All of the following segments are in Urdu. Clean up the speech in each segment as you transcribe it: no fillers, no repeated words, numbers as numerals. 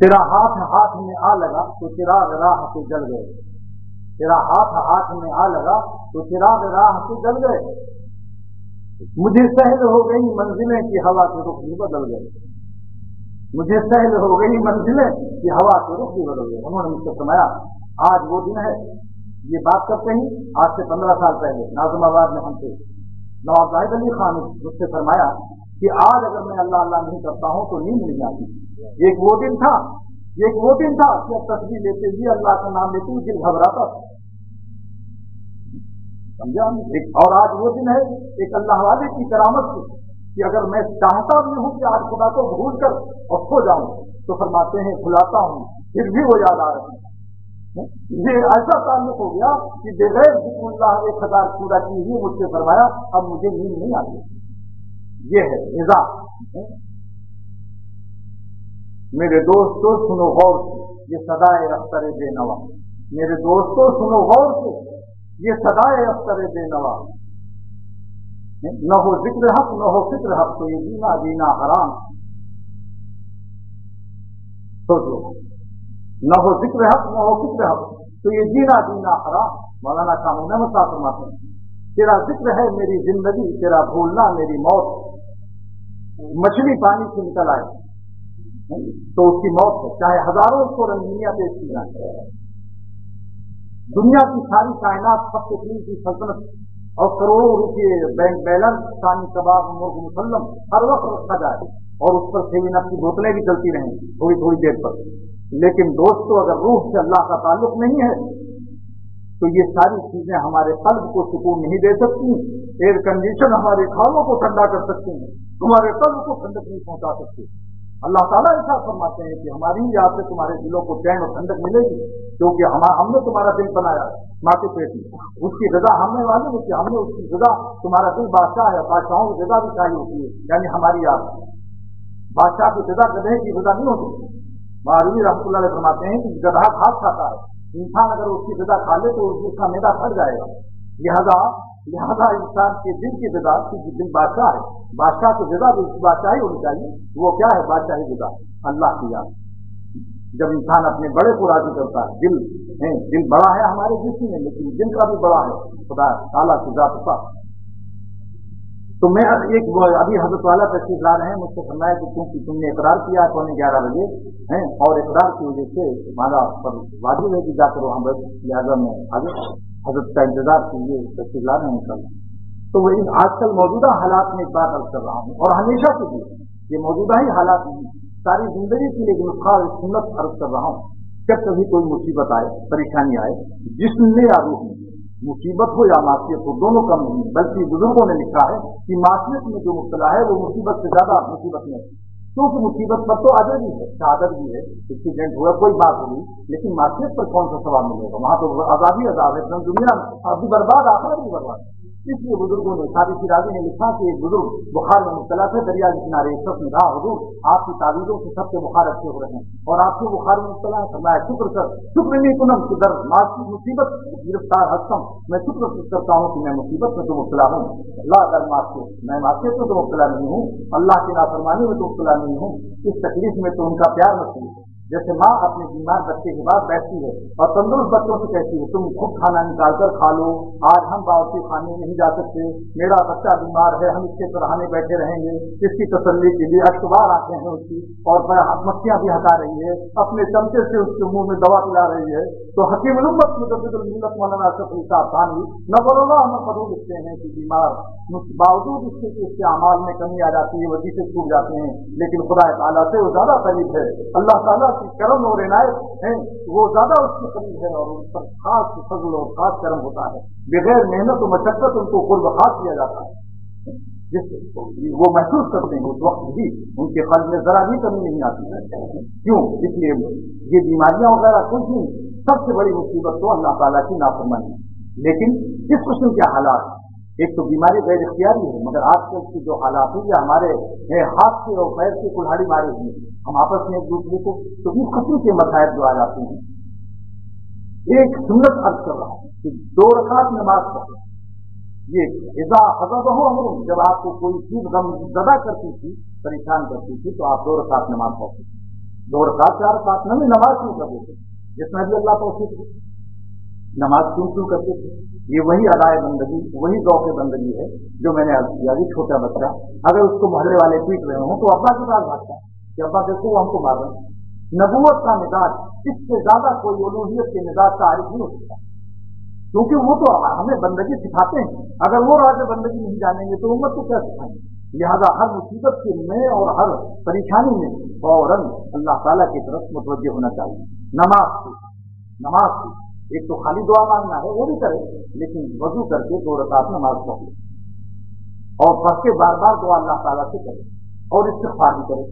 تیرا ہاتھ ہاتھ میں آ لگا تو چراغ راہ سے جل گئے، تیرا ہاتھ ہاتھ میں آ لگا تو چراغ راہ سے جل گئے، مجھے سہل ہو گئی منزلیں کہ ہوا کے رخ بھی بدل گئے، مجھے سہل ہو گئی منزلیں کہ ہوا کے رخ بھی بدل گئے۔ انہوں نے مجھ سے فرمایا آج وہ دن ہے، یہ بات کرتے ہی آج سے 15 سال پہلے ناظم آباد میں ہم سے نواب زاہد علی خان نے مجھ سے فرمایا کہ آج اگر میں اللہ اللہ نہیں کرتا ہوں تو نیند نہیں آتی۔ ایک وہ دن تھا کہ اب تصویر لیتے ہوئے اللہ کا نام لیتے ہوئے دل گھبراتا تھا، سمجھا؟ اور آج وہ دن ہے ایک اللہ والے کی کرامت سے کہ اگر میں چاہتا بھی ہوں کہ آج خدا کو بھول کر اور کھو جاؤں تو فرماتے ہیں بھلاتا ہوں پھر بھی وہ یاد آ رہے ہیں۔ یہ ایسا تعلق ہو گیا کہ بغیر ذکر اللہ 1000 پورا کی ہی مجھ سے فرمایا اب مجھے نیند نہیں آتی۔ یہ ہے رضا۔ میرے دوستو سنو غور سے یہ صدائے اختر بے نوا، میرے دوستو سنو غور سے یہ صدائے اختر بے نوا، نہ ہو ذکر حق نہ ہو فکر حق تو یہ جینا حرام۔ سوچو، نہ ہو ذکر حق نہ ہو فکر حق تو یہ جینا حرام۔ مولانا شاہ محمد صاحب فرماتے ہیں تیرا ذکر ہے میری زندگی، تیرا بھولنا میری موت۔ مچھلی پانی سے نکل آئے تو اس کی موت ہے، چاہے ہزاروں کو رنگینیاں پیش کی جائیں، دنیا کی ساری کائنات سب سے بڑی کی سلطنت اور کروڑوں روپئے بینک بیلنس، ثانی کباب، مرغ مسلم ہر وقت رکھا جائے اور اس پر 7 اپ کی بوتلیں بھی چلتی رہیں تھوڑی تھوڑی دیر پر، لیکن دوستو اگر روح سے اللہ کا تعلق نہیں ہے تو یہ ساری چیزیں ہمارے قلب کو سکون نہیں دے سکتی۔ ایئر کنڈیشن ہمارے کھالوں کو ٹھنڈا کر سکتے ہیں، تمہارے قلب کو ٹھنڈک نہیں پہنچا سکتے۔ اللہ تعالیٰ ایسا فرماتے ہیں کہ ہماری ہی یاد سے تمہارے دلوں کو چین اور ٹھنڈک ملے گی، کیونکہ ہم نے تمہارا دل بنایا ہے ماں کے پیٹ میں، اس کی رضا ہم نے والے کہ ہم نے اس کی رضا، تمہارا دل بادشاہ ہے، بادشاہوں کی رضا بھی چاہیے ہوتی ہے، یعنی ہماری یاد بادشاہ کی رضا گدھے کی رضا نہیں ہوتی۔ مولوی رحمۃ اللہ علیہ فرماتے ہیں کہ گدھا گھاس کھاتا ہے، انسان اگر اس کی غذا کھا لے تو اس کا معدہ پھٹ جائے گا، لہذا انسان کے دل کی غذا کی دل بادشاہ ہے، بادشاہ کی غذا بھی بادشاہی ہونی چاہیے۔ وہ کیا ہے بادشاہی غذا؟ اللہ کی یاد۔ جب انسان اپنے بڑے کو راضی کرتا ہے، دل بڑا ہے ہمارے جسم میں لیکن دل کا بھی بڑا ہے خدا تعالیٰ کی ذات پر۔ تو میں ایک ابھی حضرت والا تشریف لا رہے ہیں، مجھ سے فرمایا کہ کیونکہ تم نے اقرار کیا 11:15 بجے ہیں اور اقرار کی وجہ سے ہمارا پر واجب ہے کہ جا کر وہاں بیٹھ، لہٰذا میں آگے حضرت کا انتظار کیجیے، تشریف لا رہے ہیں انشاءاللہ۔ تو وہ آج کل موجودہ حالات میں ایک بات عرض کر رہا ہوں اور ہمیشہ کے لیے یہ موجودہ ہی حالات نہیں، ساری زندگی کے لیے نسخہ سنت عرض کر رہا ہوں۔ جب کبھی کوئی مصیبت آئے، پریشانی آئے، جسم میں یا روح میں، مصیبت ہو یا معصیت ہو، دونوں کم نہیں، بلکہ بزرگوں نے لکھا ہے کہ معصیت میں جو مبتلا ہے وہ مصیبت سے زیادہ مصیبت میں ہے، کیونکہ مصیبت پر تو اجر بھی ہے، شہادت بھی ہے، ایکسیڈنٹ ہوا کوئی بات ہوئی، لیکن معصیت پر کون سا ثواب ملے گا؟ وہاں تو عذاب ہی عذاب ہے، دنیا ابھی برباد، آخرت بھی برباد۔ اس لیے بزرگوں نے ساری شیرازی نے لکھا کہ ایک بزرگ بخار میں مبتلا تھے، دریا کے کنارے ایک شخص نے کہا حضور آپ کی تعویذوں سے سب کے بخار اچھے ہو رہے ہیں اور آپ کو بخار میں مبتلا ہے، فرمایا شکر کر، شکر نہیں کنم کہ در مصیبت گرفتار ہستم، میں شکر کرتا ہوں کہ میں مصیبت میں تو مبتلا ہوں، اللہ در معصیت، میں معصیت میں تو مبتلا نہیں ہوں، اللہ کی نافرمانی میں تو مبتلا نہیں ہوں، اس تکلیف میں تو ان کا پیار مصروف ہے۔ جیسے ماں اپنے بیمار بچے کے بعد بیٹھتی ہے اور تندرست بچوں سے کہتی ہے تم خود کھانا نکال کر کھا لو، آج ہم باورچی خانے میں نہیں جا سکتے، میرا بچہ بیمار ہے، ہم اس کے سراہنے بیٹھے رہیں گے، اس کی تسلی کے لیے اشکبار آتے ہیں اس کی اور مکھیاں بھی ہٹا رہی ہے، اپنے چمچے سے اس کے منہ میں دوا پلا رہی ہے، تو حکیم الامت مجدد الملت مولانا اشرف علی صاحب ثانوی نور اللہ محمد لکھتے ہیں کہ بیمار باوجود اس کے اعمال میں کمی آ جاتی ہے، وظیفے چھوٹ جاتے ہیں، لیکن خدا تعالیٰ سے وہ زیادہ قریب ہے، اللہ تعالیٰ کی کرم اور عنایت ہے وہ زیادہ اس کے قریب ہے اور ان پر خاص فضل اور خاص کرم ہوتا ہے، بغیر محنت و مشقت ان کو قرب خاص کیا جاتا ہے، جس وہ محسوس کرتے ہیں اس وقت بھی ان کے قلب میں ذرا بھی کمی نہیں آتی۔ کیوں؟ اس لیے یہ بیماریاں وغیرہ کچھ نہیں، سب سے بڑی مصیبت تو اللہ تعالیٰ کی نافرمانی ہے۔ لیکن اس قسم کے حالات، ایک تو بیماری غیر اختیاری ہے، مگر آج کل کی جو حالات ہیں یہ ہمارے ہاتھ سے اور پیر سے کلہاڑی مارے ہوئے، ہم آپس میں ایک دوسرے کو تو اس قسم کے مسائل جو آ جاتے ہیں۔ ایک سنت عرض کر رہا ہوں کہ 2 رکعت نماز پڑھو، یہ اذا حضبہ امر، جب آپ کو کوئی چیز غم زدہ کرتی تھی، پریشان کرتی تھی تو آپ 2 رکعت نماز پڑھو، 2 रकात 4 रकात में नमाज क्यों करते थे, जिसमें भी अल्लाह तौफीक दे, नमाज क्यों करते थे। ये वही अदाए बंदगी, वही ज़ौक़ बंदगी है जो मैंने अर्ज़ किया कि छोटा बच्चा अगर उसको मोहल्ले वाले पीट रहे हों तो अब्बा के पास भागता है कि अब्बा देखो वो हमको मार रहे हैं। नबूवत का मिजाज इससे ज्यादा कोई उलूहियत के मिजाज का आरिफ नहीं हो सकता, क्योंकि वो तो हमें बंदगी सिखाते हैं। अगर वो राज बंदगी नहीं जानेंगे तो उम्मत को क्या सिखाएंगे। लिहाजा हर मुसीबत के में और हर परेशानी में फौरन अल्लाह ताला की तरफ मुतवज्जे होना चाहिए। नमाज की एक तो खाली दुआ मांगना है वो भी करे, लेकिन वजू करके 2 रकात नमाज पढ़ ले और पढ़ के बार बार दुआ अल्लाह ताला से करे और इस्तिग़फ़ार भी करे।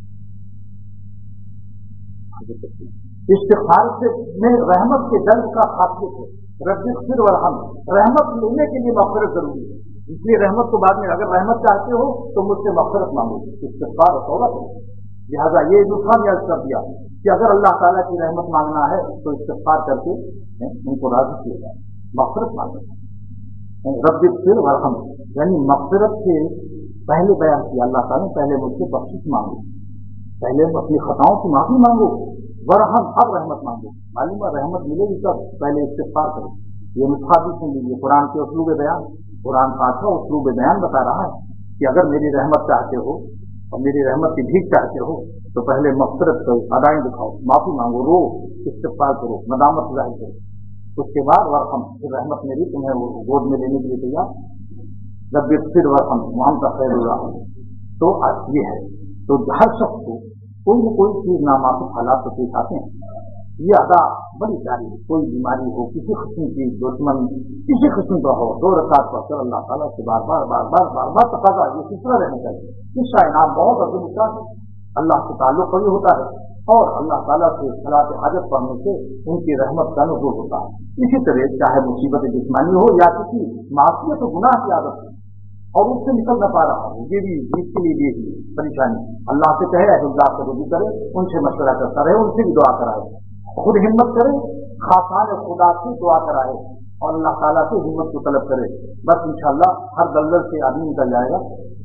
इस्तिग़फ़ार से में रहमत के दर्द का खासियत है। रब्बिग़फ़िर वरहम, रहमत लेने के लिए मग़फ़िरत जरूरी है, इसलिए रहमत को बाद में अगर रहमत चाहते हो तो मुझसे मग़फ़िरत मांगो, इस्तिग़फ़ार और तौबा करो। लिहाजा ये नुस्खा भी अर्ज़ कर दिया कि अगर अल्लाह ताला की रहमत मांगना है तो इस्तिग़फ़ार करके उनको राज़ी किया जाए, मग़फ़िरत मांगो। रब्बिग़फ़िर वरहम यानी मग़फ़िरत से पहले बयान किया अल्लाह ताला ने, पहले मुझसे बख्शिश मांगो, पहले अपनी खताओं की माफी मांगो, वरहम अब रहमत मांगो। मालूम है रहमत मिलेगी तब, पहले इस्तिग़फ़ार करो। ये नुस्खा भी सुन लीजिए, कुरान के उसलूब बयान, कुरान पाक का उसलूब बयान बता रहा है कि अगर मेरी रहमत चाहते हो और मेरी रहमत की भीख चाहते हो तो पहले मग़फ़िरत करो, अदाएं दिखाओ, माफी मांगो, रो, इस्तिग़फ़ार करो, नदामत ज़ाहिर करो, उसके बाद वरहम, फिर रहमत मेरी तुम्हें वो गोद में लेने के लिए तैयार। रब्बिग़फ़िर वरहम वअन्त खैरुर राहिमीन। तो ये है, तो हर शख्स को कोई न कोई चीज नामाफिक हालात से पेश आते हैं। ये अदा बड़ी प्यारी है, कोई बीमारी हो, किसी किस्म की दुश्मन किसी किस्म का हो, 2 रकात पढ़कर अल्लाह ताला से बार बार तकाज़ा, ये सिलसिला रहना चाहिए। इसका इनाम बहुत अजीम होता है, अल्लाह से ताल्लुक कभी होता है और अल्लाह ताला से सलात हाजत पढ़ने से उनकी रहमत का नुज़ूल होता है। इसी तरह चाहे मुसीबत जिस्मानी हो या किसी मासियत गुनाह की आदत हो और उससे निकल न पा रहा हो, ये भी इसके लिए भी परेशानी, अल्लाह से कहे, अल्लाह से रुजू करे, उनसे मशवरा करता रहे, उनसे भी दुआ कराए, खुद हिम्मत करे, खासान खुदा से दुआ कराए और अल्लाह ताला से हिम्मत को तलब करे। बस इंशाअल्लाह हर दलदल से आदमी निकल जाएगा।